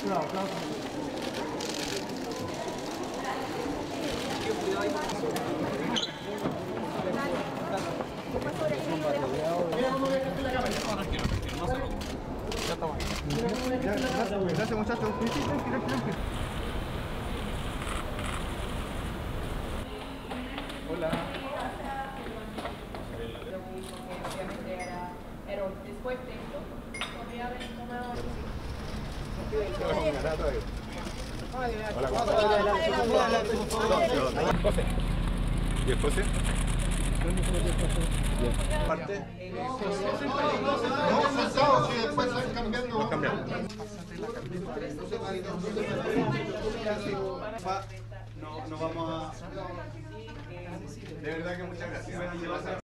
Gracias, muchachos. Hola. Pero después de esto, podría haber tomado... José. ¿Y el José? Parte. No, sentados, y después van cambiando. Nos cambiamos. No vamos a... De verdad que muchas gracias.